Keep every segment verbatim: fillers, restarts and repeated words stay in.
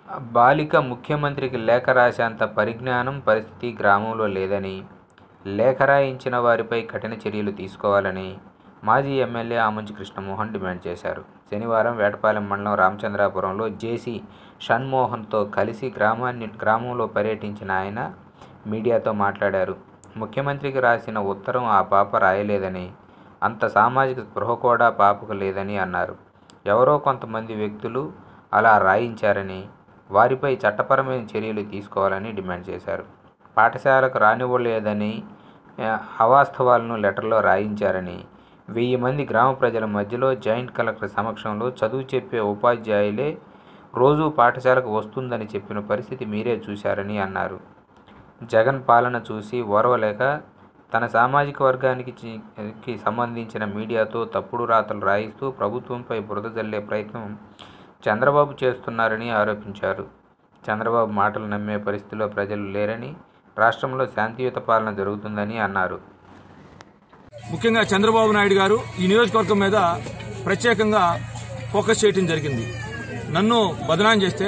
బాలిక ముఖ్యమంత్రికి లేఖ రాసేంత పరిజ్ఞానం, పరిస్థితి గ్రామంలో లేదని, లేఖ రాయించిన వారిపై కఠిన చర్యలు తీసుకోవాలని మాజీ ఎమ్మెల్యే ఆమంచి కృష్ణమోహన్ డిమాండ్ చేశారు. శనివారం వేటపాలెం మండలం రామచంద్రాపురంలో జేసీ షణ్మోహన్తో కలిసి గ్రామాన్ని గ్రామంలో పర్యటించిన ఆయన మీడియాతో మాట్లాడారు. ముఖ్యమంత్రికి రాసిన ఉత్తరం ఆ పాప రాయలేదని, అంత సామాజిక స్పృహ కూడా పాపకు లేదని అన్నారు. ఎవరో కొంతమంది వ్యక్తులు అలా రాయించారని, వారిపై చట్టపరమైన చర్యలు తీసుకోవాలని డిమాండ్ చేశారు. పాఠశాలకు రానివ్వలేదని, అవాస్తవాలను లెటర్లో రాయించారని, వెయ్యి మంది గ్రామ ప్రజల మధ్యలో జాయింట్ కలెక్టర్ సమక్షంలో చదువు చెప్పే ఉపాధ్యాయులే రోజూ పాఠశాలకు వస్తుందని చెప్పిన పరిస్థితి మీరే చూశారని అన్నారు. జగన్ పాలన చూసి ఓర్వలేక తన సామాజిక వర్గానికి సంబంధించిన మీడియాతో తప్పుడు రాతలు రాయిస్తూ ప్రభుత్వంపై బురద జల్లే ప్రయత్నం చంద్రబాబు చేస్తున్నారని ఆరోపించారు. చంద్రబాబు మాటలు నమ్మే పరిస్థితిలో ప్రజలు లేరని, రాష్ట్రంలో శాంతియుత పాలన జరుగుతుందని అన్నారు. ముఖ్యంగా చంద్రబాబు నాయుడు గారు ఈ నియోజకవర్గం మీద ప్రత్యేకంగా ఫోకస్ చేయడం జరిగింది. నన్ను బదనాం చేస్తే,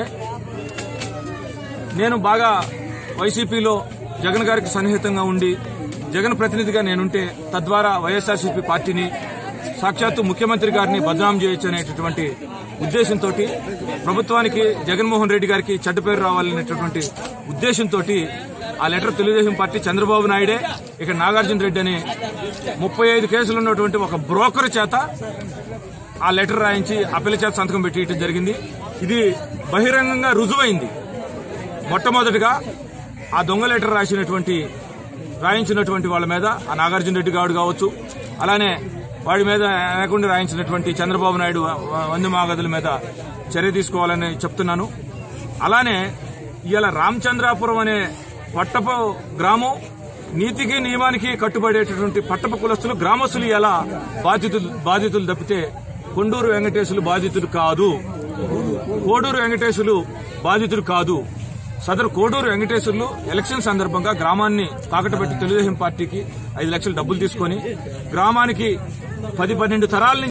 నేను బాగా వైసీపీలో జగన్ గారికి సన్నిహితంగా ఉండి జగన్ ప్రతినిధిగా నేనుంటే తద్వారా వైఎస్ఆర్సీపీ పార్టీని, సాక్షాత్తు ముఖ్యమంత్రి గారిని బదనాం చేయొచ్చు అనేటటువంటి ఉద్దేశంతో, ప్రభుత్వానికి జగన్మోహన్ రెడ్డి గారికి చెడ్డ పేరు రావాలనేటటువంటి ఉద్దేశంతో ఆ లెటర్ తెలుగుదేశం పార్టీ చంద్రబాబు నాయుడే ఇక నాగార్జున రెడ్డి అని ముప్పై ఐదు కేసులు ఉన్నటువంటి ఒక బ్రోకర్ చేత ఆ లెటర్ రాయించి ఆ పిల్ల చేత సంతకం పెట్టియడం జరిగింది. ఇది బహిరంగంగా రుజువైంది. మొట్టమొదటిగా ఆ దొంగ లెటర్ రాసినటువంటి రాయించినటువంటి వాళ్ళ మీద ఆ నాగార్జున రెడ్డి గారు కావచ్చు, అలానే వాడి మీద లేకుండా రాయించినటువంటి చంద్రబాబు నాయుడు వంద మాగదుల మీద చర్య తీసుకోవాలని చెప్తున్నాను. అలానే ఇవాళ రామచంద్రాపురం అనే పట్టపు గ్రామం నీతికి నియమానికి కట్టుబడేటటువంటి పట్టపు కులస్తులు గ్రామస్తులు ఇలా బాధితులు బాధితులు తప్పితే కొండూరు వెంకటేశులు బాధితులు కాదు, కోడూరు వెంకటేశులు బాధితులు కాదు. సదరు కోడూరు వెంకటేశ్వర్లు ఎలక్షన్ సందర్భంగా గ్రామాన్ని తాకట్టు పెట్టి తెలుగుదేశం పార్టీకి ఐదు లక్షలు డబ్బులు తీసుకుని గ్రామానికి పది పన్నెండు తరాల